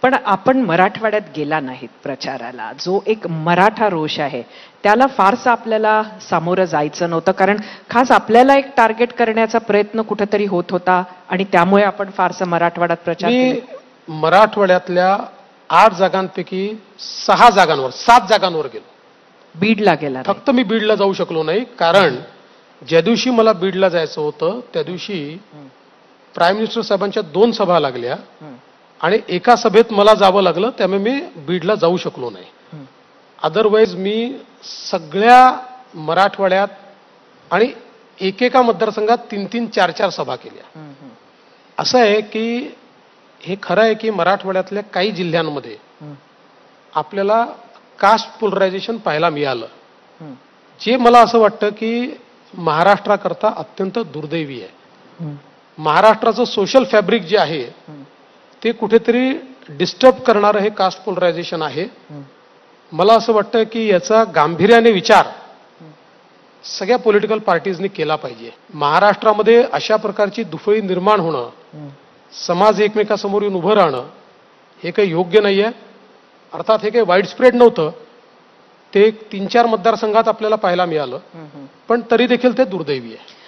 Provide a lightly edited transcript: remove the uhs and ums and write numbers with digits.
पण आपण मराठवाड्यात गेला नाहीत प्रचाराला. जो एक मराठा रोष आहे त्याला फारसं आपल्याला सामोरं जायचं नव्हतं, कारण खास आपल्याला एक टार्गेट करण्याचा प्रयत्न कुठेतरी होत होता आणि त्यामुळे आपण फारसं मराठवाड्यात प्रचार केला. मराठवाड्यातल्या 8 जागांपैकी 6 जागांवर 7 जागांवर गेलो. बीडला गेला नाही. फक्त मी बीडला जाऊ शकलो नाही, कारण ज्या दिवशी मला बीडला जायचं होतं त्या दिवशी प्राईम मिनिस्टर साहेबांच्या 2 सभा लागल्या आणि एका सभेत मला जावं लागलं, त्यामुळे मी बीडला जाऊ शकलो नाही. अदरवाईज मी सगळ्या मराठवाड्यात आणि एकेका मतदारसंघात 3-3, 4-4 सभा केल्या. असं आहे की हे खरं आहे की मराठवाड्यातल्या काही जिल्ह्यांमध्ये आपल्याला कास्ट पोलरायझेशन पाहायला मिळालं, जे मला असं वाटतं की महाराष्ट्राकरता अत्यंत दुर्दैवी आहे. महाराष्ट्राचं सोशल फॅब्रिक जे आहे ते कुठेतरी डिस्टर्ब करणारं हे कास्ट पोलरायझेशन आहे. मला असं वाटतं की याचा गांभीर्याने विचार सगळ्या पॉलिटिकल पार्टीजनी केला पाहिजे. महाराष्ट्रामध्ये अशा प्रकारची दुफळी निर्माण होणं, समाज एकमेकासमोर येऊन उभं राहणं हे काही योग्य नाही आहे. अर्थात हे काही वाईड स्प्रेड नव्हतं, ते 3-4 मतदारसंघात आपल्याला पाहायला मिळालं, पण तरी देखील ते दुर्दैवी आहे.